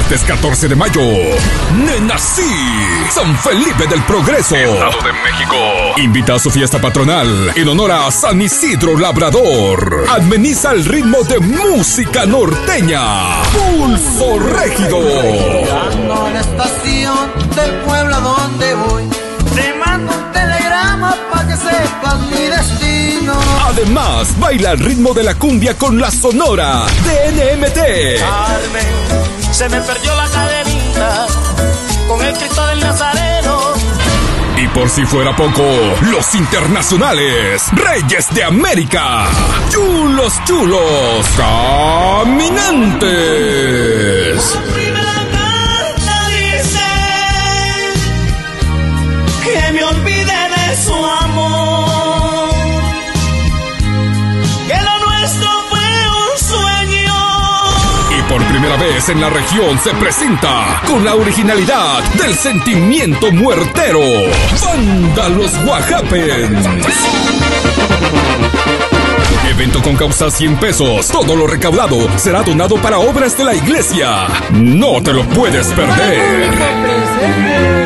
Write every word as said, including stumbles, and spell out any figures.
Martes catorce de mayo, Nenací, San Felipe del Progreso, Estado de México. Invita a su fiesta patronal en honor a San Isidro Labrador. Ameniza el ritmo de música norteña. Pulso Régido. Llegando a la estación del pueblo a donde voy, te mando un telegrama para que sepas mi destino. Además, baila al ritmo de la cumbia con la Sonora de N M T. Carmen, se me perdió la cadenita con el Cristo del Nazareno. Y por si fuera poco, los internacionales, Reyes de América, Chulos Chulos, Caminantes. La primera carta dice que me olvide de su amor, que lo nuestro fue un sueño. Y por primera vez en la región se presenta con la originalidad del sentimiento muertero, Banda Los Guajapens. Evento con causa cien pesos. Todo lo recaudado será donado para obras de la iglesia. No te lo puedes perder.